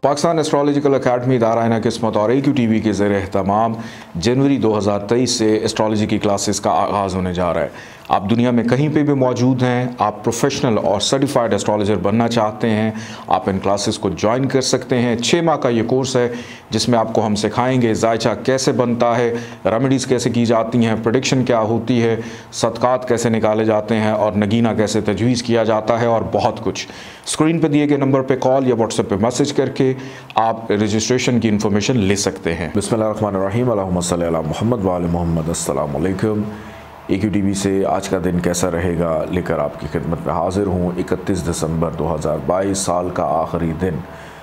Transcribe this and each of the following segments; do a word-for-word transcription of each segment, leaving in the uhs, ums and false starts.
Pakistan astrological academy दायरा किस्मत और ए क्यू टी वी के ज़रिए एहतमाम जनवरी दो हज़ार तेईस से एस्ट्रोलॉजी की क्लासेस का आगाज़ होने जा रहा है। आप दुनिया में कहीं पे भी मौजूद हैं, आप प्रोफेशनल और सर्टिफाइड एस्ट्रोलॉजर बनना चाहते हैं, आप इन क्लासेस को ज्वाइन कर सकते हैं। छः माह का ये कोर्स है जिसमें आपको हम सिखाएंगे जायचा कैसे बनता है, रेमेडीज़ कैसे की जाती हैं, प्रेडिक्शन क्या होती है, सदक़ात कैसे निकाले जाते हैं और नगीना कैसे तजवीज़ किया जाता है और बहुत कुछ। स्क्रीन पर दिए गए नंबर पर कॉल या व्हाट्सएप पे मैसेज करके आप रजिस्ट्रेशन की इन्फॉर्मेशन ले सकते हैं। बिस्मिल्लाहिर्रहमानिर्रहीम, अल्लाहुम्मा सल्ली अला मुहम्मद व आले मुहम्मद। अस्सलाम वालेकुम। ए क्यू टी वी से आज का दिन कैसा रहेगा लेकर आपकी खिदमत में हाजिर हूँ। इकतीस दिसंबर दो हज़ार बाईस साल का आखिरी दिन।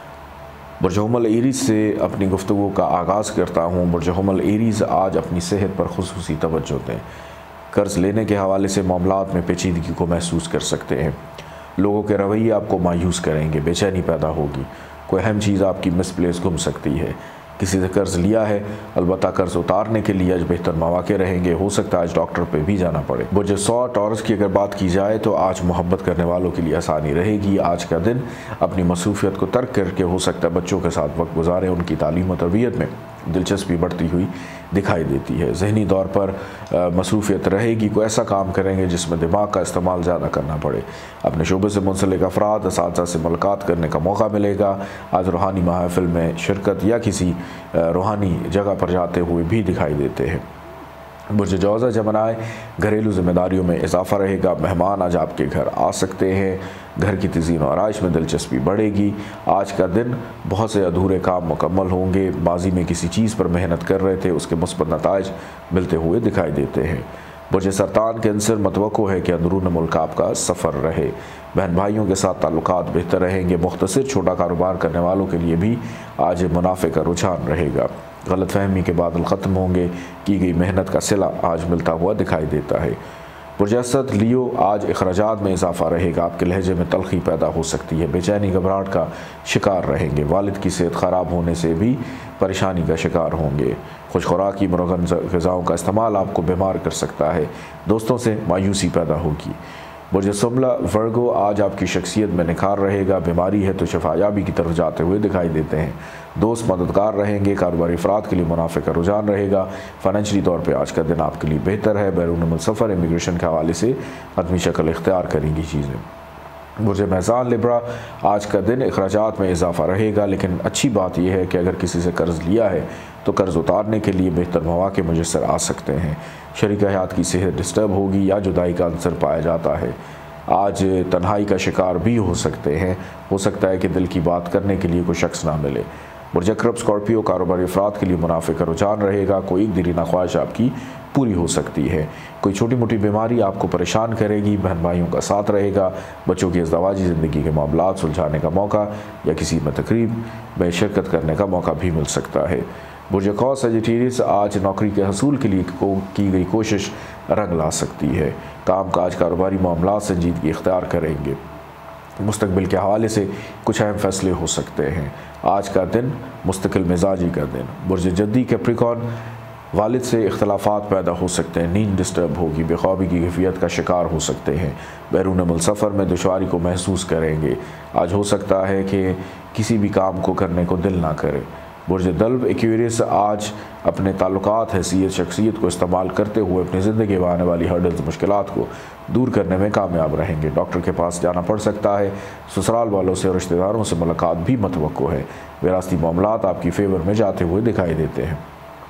बुर्ज हुमल एरीज़ से अपनी गुफ्तगू का आगाज़ करता हूँ। बुर्ज हुमल एरीज़ आज अपनी सेहत पर खुसूसी तवज्जो दें। कर्ज़ लेने के हवाले से मामलात में पेचीदगी को महसूस कर सकते हैं। लोगों के रवैये आपको मायूस करेंगे, बेचैनी पैदा होगी, कोई अहम चीज़ आपकी मिसप्लेस घूम सकती है। किसी से कर्ज़ लिया है, अलबत्ता कर्ज़ उतारने के लिए आज बेहतर मौके रहेंगे। हो सकता है आज डॉक्टर पे भी जाना पड़े। बुर्ज सौ टॉरस की अगर बात की जाए तो आज मोहब्बत करने वालों के लिए आसानी रहेगी। आज का दिन अपनी मसरूफियत को तर्क करके हो सकता है बच्चों के साथ वक्त गुजारें। उनकी तालीम और तरबियत में दिलचस्पी बढ़ती हुई दिखाई देती है। जहनी तौर पर मसरूफियत रहेगी। कोई ऐसा काम करेंगे जिसमें दिमाग का इस्तेमाल ज़्यादा करना पड़े। अपने शोबे से मुंसलिक अफराद असातिज़ा से मुलाकात करने का मौका मिलेगा। आज रूहानी महफिल में शिरकत या किसी रूहानी जगह पर जाते हुए भी दिखाई देते हैं। बुर्ज जौज़ा जमनाए घरेलू जिम्मेदारियों में इजाफा रहेगा। मेहमान आज आपके घर आ सकते हैं। घर की तज़ीन और आराइश में दिलचस्पी बढ़ेगी। आज का दिन बहुत से अधूरे काम मुकम्मल होंगे। माजी में किसी चीज़ पर मेहनत कर रहे थे, उसके मुस्बत नताइज मिलते हुए दिखाई देते हैं। बुर्ज सरतान कैंसर मतवक्को है कि अंदरून मुल्क आपका सफ़र रहे। बहन भाइयों के साथ ताल्लुकात बेहतर रहेंगे। मुख्तसर छोटा कारोबार करने वालों के लिए भी आज मुनाफे का रुझान रहेगा। गलत फहमी के बादल ख़त्म होंगे। की गई मेहनत का सिला आज मिलता हुआ दिखाई देता है। बुर्ज असद लियो आज अखराजात में इजाफा रहेगा। आपके लहजे में तलखी पैदा हो सकती है। बेचैनी घबराहट का शिकार रहेंगे। वालिद की सेहत ख़राब होने से भी परेशानी का शिकार होंगे। खुश खुराकी मुरगन ग़िज़ाओं का इस्तेमाल आपको बीमार कर सकता है। दोस्तों से मायूसी पैदा होगी। बुर्ज सुमला वर्गो आज आपकी शख्सियत में निखार रहेगा। बीमारी है तो शफायाबी की तरफ जाते हुए दिखाई देते हैं। दोस्त मददगार रहेंगे। कारोबारी अफराद के लिए मुनाफे का रुझान रहेगा। फाइनेंशियली तौर पे आज का दिन आपके लिए बेहतर है। बैरून मुल्क सफ़र इमिग्रेशन के हवाले से अदमी शक्ल इख्तियार करेंगी चीज़ें। बुर्ज मेज़ान लिब्रा आज का दिन अखराजात में इजाफा रहेगा। लेकिन अच्छी बात यह है कि अगर किसी से कर्ज़ लिया है तो कर्ज़ उतारने के लिए बेहतर मौके मुयस्सर आ सकते हैं। शरीक हयात की सेहत डिस्टर्ब होगी या जुदाई का अंसर पाया जाता है। आज तन्हाई का शिकार भी हो सकते हैं। हो सकता है कि दिल की बात करने के लिए कोई शख्स ना मिले। बुर्ज अक़रब स्कॉर्पियो कारोबारी अफराद के लिए मुनाफे का रुझान रहेगा। कोई एक दिली ख्वाहिश आपकी पूरी हो सकती है। कोई छोटी मोटी बीमारी आपको परेशान करेगी। बहन भाइयों का साथ रहेगा। बच्चों की अज़दवाजी ज़िंदगी के मामलात सुलझाने का मौका या किसी में तकरीब में शिरकत करने का मौका भी मिल सकता है। बुर्ज कौस सजिटेरियस आज नौकरी के हसूल के लिए को, की गई कोशिश रंग ला सकती है। काम काज कारोबारी मामलात संजीदगी इख्तियार करेंगे। मुस्तकबिल के हवाले से कुछ अहम फैसले हो सकते हैं। आज का दिन मुस्तकिल मिजाजी का दिन। बुर्ज जद्दी कैप्रिकॉर्न वालिद से इख्तलाफात पैदा हो सकते हैं। नींद डिस्टर्ब होगी। बेख्वाबी की कैफियत का शिकार हो सकते हैं। बैरून मुल्क सफ़र में दुश्वारी को महसूस करेंगे। आज हो सकता है कि किसी भी काम को करने को दिल ना करे। बुर्ज दल्ब एक्वेरियस आज अपने ताल्लुकात हैसियत शख्सियत को इस्तेमाल करते हुए अपनी ज़िंदगी में आने वाली हर्डल्स मुश्किलात को दूर करने में कामयाब रहेंगे। डॉक्टर के पास जाना पड़ सकता है। ससुराल वालों से और रिश्तेदारों से मुलाकात भी मतवक्को है। विरासती मामलात आपकी फेवर में जाते हुए दिखाई देते हैं।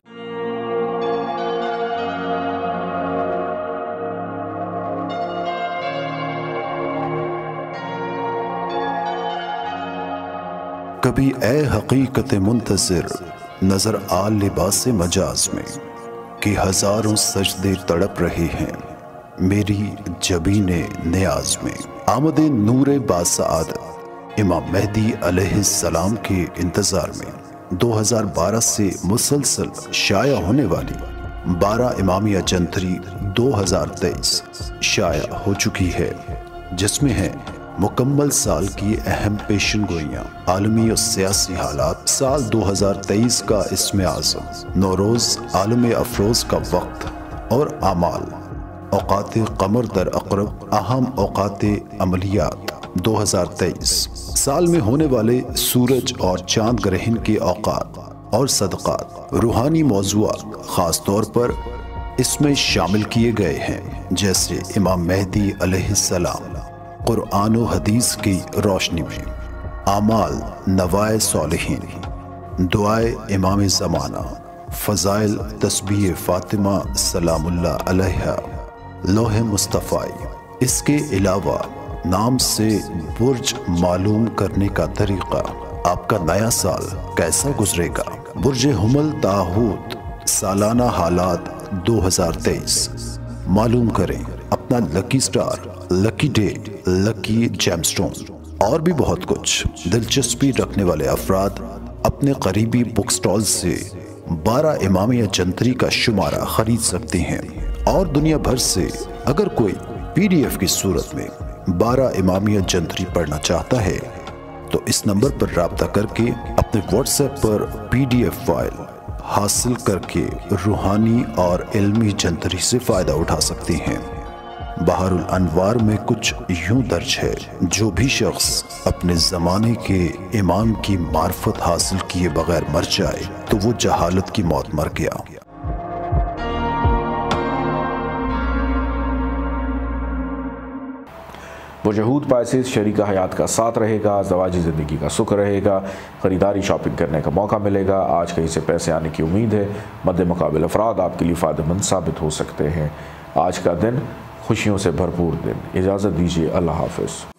कभी ए हकीकत मुंतज़िर नजर आ लिबास मजाज में कि हजारों सजदे तड़प रहे हैं मेरी जबीने नियाज में। आमदे नूरे बासआदत इमाम मेहदी अलैहिस्सलाम के इंतज़ार में दो हज़ार बारह से मुसलसल शाया होने वाली बारह इमामिया जंतरी दो हज़ार तेईस शाया हो चुकी है, जिसमें है मुकम्मल साल की अहम पेशन गोइयाँ, आलमी और सियासी हालात, साल दो हज़ार तेईस का इस्म आज़म, नौरोज़ आलम अफरोज़ का वक्त और आमाल, औक़ात क़मर दर अक़रब, अहम औक़ात अमलियात, दो हज़ार तेईस साल में होने वाले सूरज और चांद ग्रहण के औकात और सदक़ात, रूहानी मौज़ूआत ख़ास तौर पर इसमें शामिल किए गए हैं, जैसे इमाम मेहदी अलैहिस्सलाम, कुरान व हदीस की रोशनी में, आमाल नवाए सालिहीन, दुआए इमाम ज़माना, फ़ज़ाइल तस्बीह फ़ातिमा सलामुल्लाह अलैहा, लोहे मुस्तफ़ाई। इसके अलावा नाम से बुर्ज मालूम करने का तरीक़ा, आपका नया साल कैसा गुजरेगा। बुर्ज हुमल ताहूत सालाना हालात दो हज़ार तेईस मालूम करें, अपना lucky star, lucky day, lucky gemstone और भी बहुत कुछ। दिलचस्पी रखने वाले अफराद अपने करीबी बुक स्टॉल से बारह इमामिया जंतरी का शुमारा खरीद सकते हैं और दुनिया भर से अगर कोई पीडीएफ की सूरत में बारह इमामिया जंतरी पढ़ना चाहता है तो इस नंबर पर राब्ता करके अपने व्हाट्सएप पर पीडीएफ फाइल हासिल करके रूहानी और इल्मी जंतरी से फ़ायदा उठा सकते हैं। बहारुल अनवार में कुछ यूं दर्ज है, जो भी शख्स अपने ज़माने के इमाम की मार्फत हासिल किए बगैर मर जाए तो वो जहालत की मौत मर गया। बुरज पाइसेस शरीका हयात का साथ रहेगा, ज़वाजी ज़िंदगी का सुख रहेगा, ख़रीदारी शॉपिंग करने का मौका मिलेगा, आज कहीं से पैसे आने की उम्मीद है, मद्द मुकाबिल अफराद आपके लिए फ़ायदेमंद साबित हो सकते हैं। आज का दिन खुशियों से भरपूर दिन। इजाज़त दीजिए, अल्लाह हाफ़िज़।